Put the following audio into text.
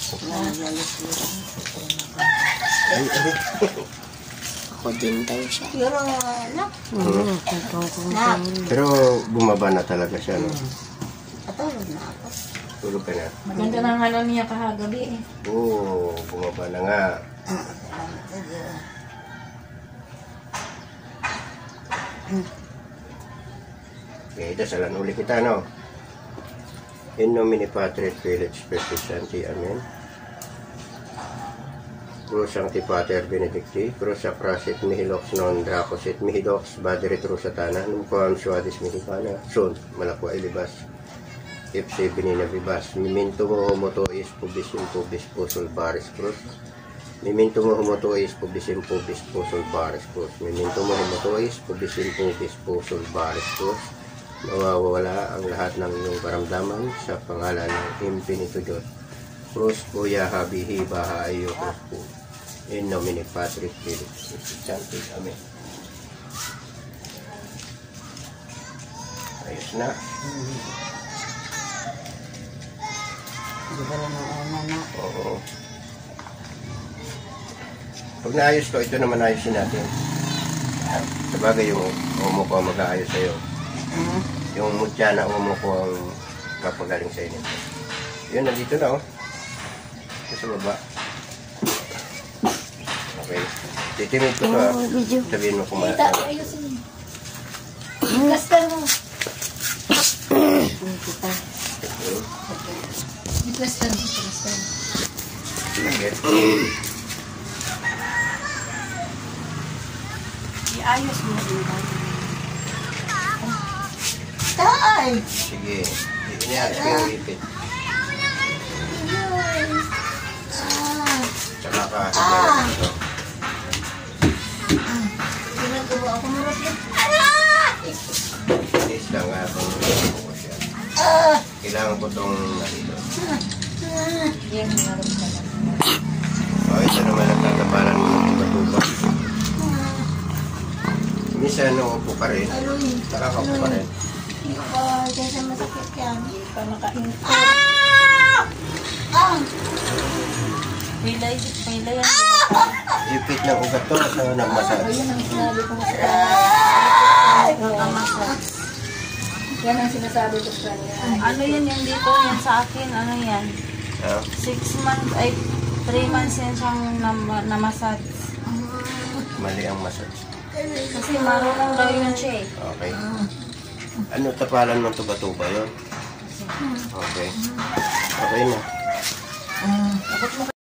Ako din tayo siya. Pero bumaba na talaga siya, no? Patulog na ako. Tulog ka na. Maganda na nga lang niya kahagabi eh. Oo, bumaba na nga. Okay, dasalan uli kita, no? In nomine Patris, Filii, Spiritus Sancti. Amen. Cruz Sancti Pater Benedicti, Cruz Sacrasit Mihilox non Dracosit Mihidox, Baderit Rosatana, Numquam Suadis Mihicana, Son, Malakwa Ilibas, Ipse Benina Vivas, Miminto mo homotois Pubisim Pubis Pusol Baris Cruz, Miminto mo homotois Pubisim Pubis Pusol Baris Cruz, Miminto mo homotois Pubisim Pubis Pusol Baris Cruz, mawawala ang lahat ng iyong karamdaman sa pangalan ng Infinito Diyos. Cruz Buya Habihi Baha Ayo Cruz po. In nomine Patris, Filii, Spiritus Sancti. Amen. Ayos na. Hindi ba lang ang una na? Oo. Pag naayos ko, ito naman ayusin natin. Sabagay yung umo ko ang mag-aayos sa'yo. Yung mutya na umo ko ang kapagaling sa inyo. Yun, nandito na, oh. Sa baba. Okay. Titimid ko sa sabihin mo kung Kita, ayusin mo. Plaster mo. Kita. Di plaster mo. Plaster mo. Sige. Iayos mo. Tay! Sige. Iniayos ko yung ipit. Tsaka ka. Ito. Ginagawa ako marap yan. Inis lang nga kung ko siya. Kailangan ko itong nalito. Yan, meron ka lang. O, ito naman ang tatapalan mo ng tuba-tuba. Minsan, upo ka rin. Nakakaupo ka rin. Hindi ko pa dyan sa masakit yan. Hindi pa makainto. Ah! Pilay yan. Ipit ng ugat to sa nagmasad. Yan ang sinabi ko sa massage. Yan ang sinasabi ko sa kanya. Ano yan yung dito? Yan sa akin. Ano yan? 6 months, ay 3 months yan siyang na-massage. Mali ang massage. Kasi marunong daw yun siya eh. Okay. Ano tapalan ng tuba-tuba yun? Okay. Okay na. Abot mo